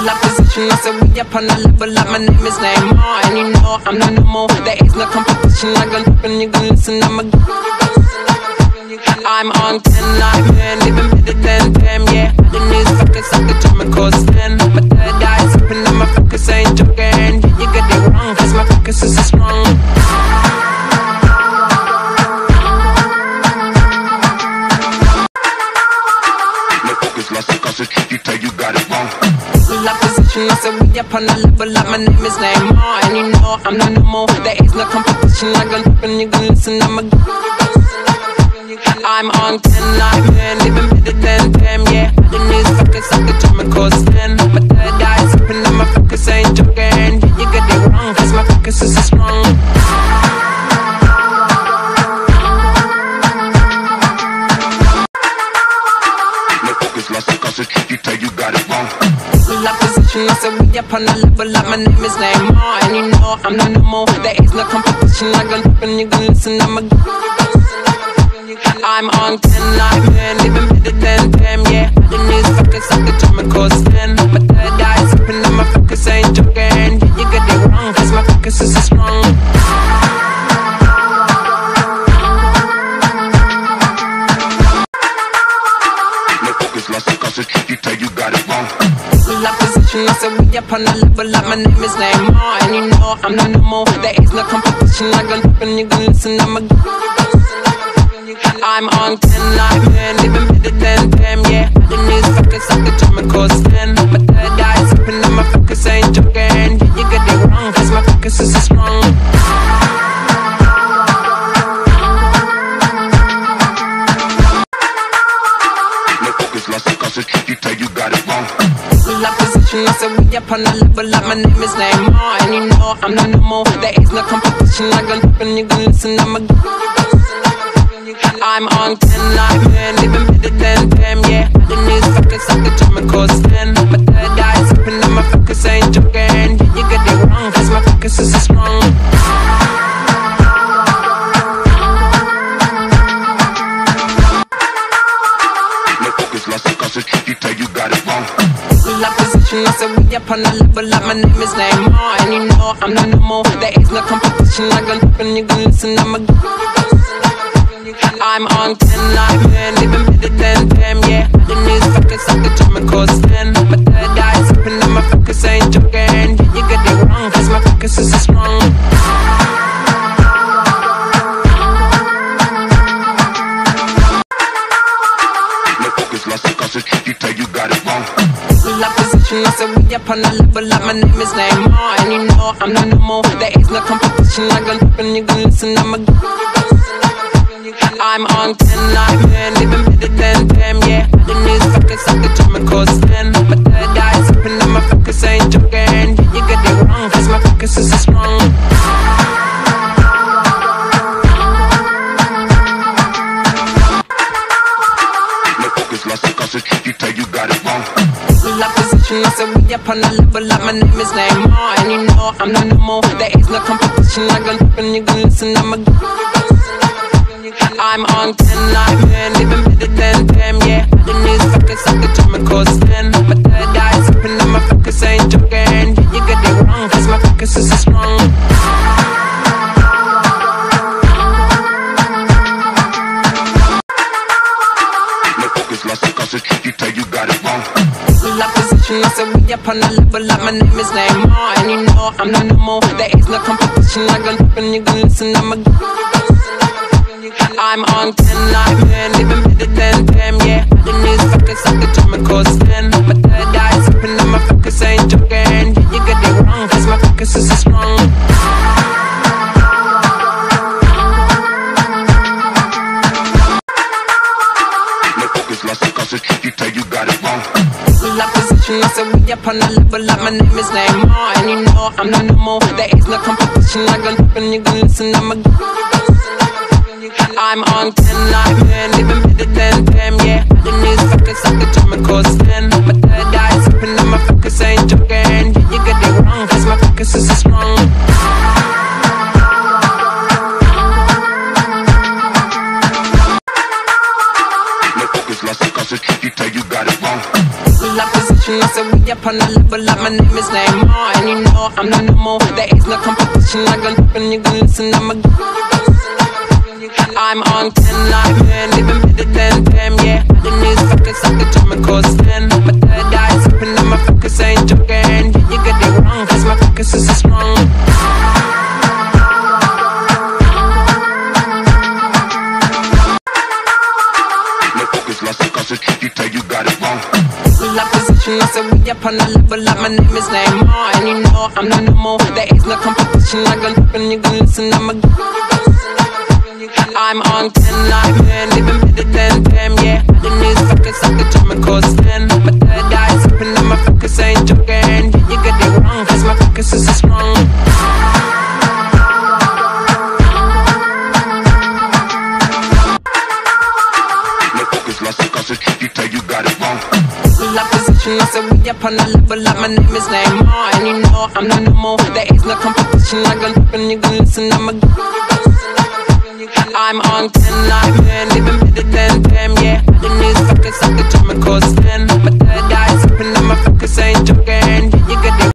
up position, I said we up on a level up, my name is Neymar. And you know I'm not no more, there is no competition. I gon' look and you gon' listen, I'm on 10 like man, living better than them, yeah. The news focus like the drama cause 10. But third eye's open and my focus ain't joking. Yeah, you got it wrong, cause my focus is so strong. No focus lost and concentrate, you tell you got it wrong. Up position, I said we up on a level up, my name is Neymar. And you know I'm not no more, there is no competition. I gon' look and you gon' listen, I'm on 10 like man, living better than them, yeah. The news focus like the drama cause 10. But third eye's open and my focus ain't joking. Yeah, you got it wrong, cause my focus is so strong. No focus lost and concentrate, you tell you got it wrong. Up position, I said we up on a level up, my name is Neymar. And you know I'm not no more, there is no competition. I gon' look and you gon' listen, I'm on 10 like man, living better than them, yeah. The news focus like the drama cause 10. But third eye's open and my focus ain't joking. Yeah, you got it wrong, cause my focus is so strong. No focus lost and concentrate, you tell you got it wrong. Up position, I said we up on a level up, my name is Neymar. And you know I'm not no more, there is no competition. I gon' look and you gon' listen, I'm on 10 like man, living better than them, yeah. The news focus like the drama cause 10. But third eye's open and my focus ain't joking. Yeah, you got it wrong, cause my focus is so strong. No focus lost and concentrate, you tell you got it wrong. Up position, I said we up on a level up, my name is Neymar. And you know I'm not no more, there is no competition. I gon' look and you gon' listen, I'm on 10 like man, living better than them, yeah. The news focus like the drama cause 10. But third eye's open and my focus ain't joking. Yeah, you got it wrong, cause my focus is so strong. No focus lost and concentrate, you tell you got it wrong. Up position, I said we up on a level up, my name is Neymar. And you know I'm not no more, there is no competition. I gon' look and you gon' listen, I'm on 10 like man, living better than them, yeah. The news focus like the drama cause 10. But third eye's open and my focus ain't joking. Yeah, you got it wrong, cause my focus is so strong. No focus lost and concentrate, you tell you got it wrong. Up position, I said we up on a level up, my name is Neymar. And you know I'm not no more, there is no competition. I gon' look and you gon' listen, I'm on 10 like man, living better than them, yeah. The news focus like the drama cause 10. But third eye's open and my focus ain't joking. Yeah, you got it wrong, cause my focus is so strong. No focus lost and concentrate, you tell you got it wrong. Up position, I said we up on a level up, my name is Neymar. And you know I'm not no more, there is no competition. I gon' look and you gon' listen, I'm on 10 like man, living better than them, yeah. The news focus like the drama cause 10. But third eye's open and my focus ain't joking. Yeah, you got it wrong, cause my focus is so strong. No focus lost and concentrate, you tell you got it wrong. Up position, I said we up on a level up, my name is Neymar. And you know I'm not no more, there is no competition. I gon' look and you gon' listen, I'm on 10 like man, living better than them, yeah. The news focus like the drama cause 10. But third eye's open and my focus ain't joking. Yeah, you got it wrong, cause my focus is so strong. No focus lost and concentrate, you tell you got it wrong. Up position, I said we up on a level up, my name is Neymar. And you know I'm not no more, there is no competition. I gon' look and you gon' listen, I'm on 10 like man, living better than them, yeah. The news focus like the drama cause 10. But third eye's open and my focus ain't joking. Yeah, you got it wrong, cause my focus is so strong. No focus lost and concentrate, you tell you got it wrong. Up position, I said we up up on a level up, my name is Neymar. And you know I'm not normal, there is no competition. I gon' rip and you gon' listen, I'm on 10 like man, living better than them, yeah. The news fuckers like the German cause 10. My third eye's open and my focus ain't joking. Yeah, you get it wrong, cause my focus is so strong. I said we up on a level up, my name is Neymar. And you know I'm not normal, there is no competition. I gon' rip and you gon' listen, I'm on 10 like man, living better than them, yeah. The news fuckers like the German cause 10. My third eye's open and my focus ain't joking. Yeah, you get it wrong, cause my focus is so strong. I said we up on a level up, my name is Neymar. And you know I'm not normal, there is no competition. I gon' rip and you gon' listen, I'm on 10 like man, living better than them, yeah. The news fuckers like the German cause 10.